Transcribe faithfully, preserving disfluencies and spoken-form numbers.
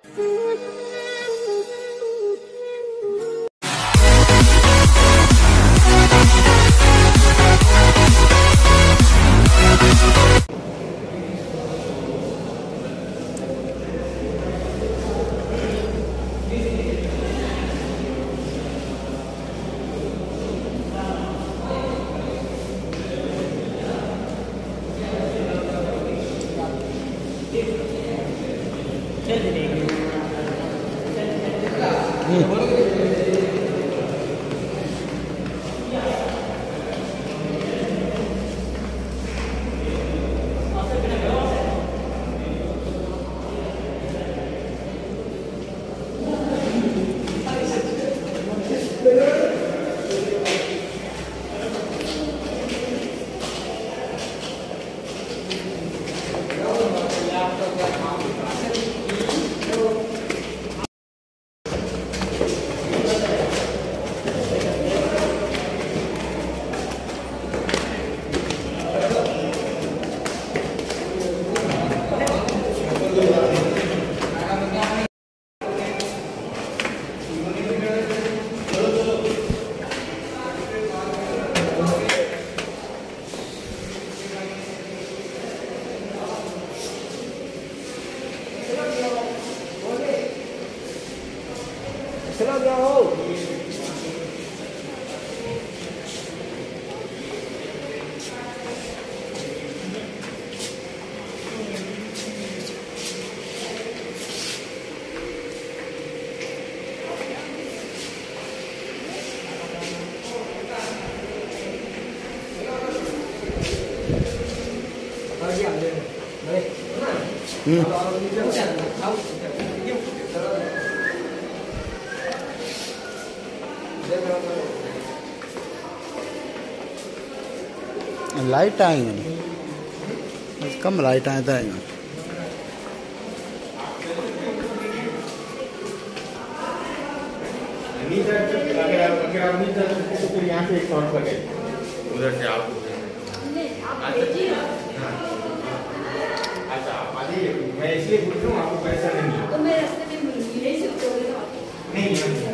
चला गया हो लाइट आई कम लाइट आए था यहाँ से एक शॉट लगे उधर से आप अच्छा आप आ जाइए मैं इसलिए पूछ रहा हूँ आपको पैसा नहीं तो मैं रास्ते में मिलूंगी यही से उतरोगे नहीं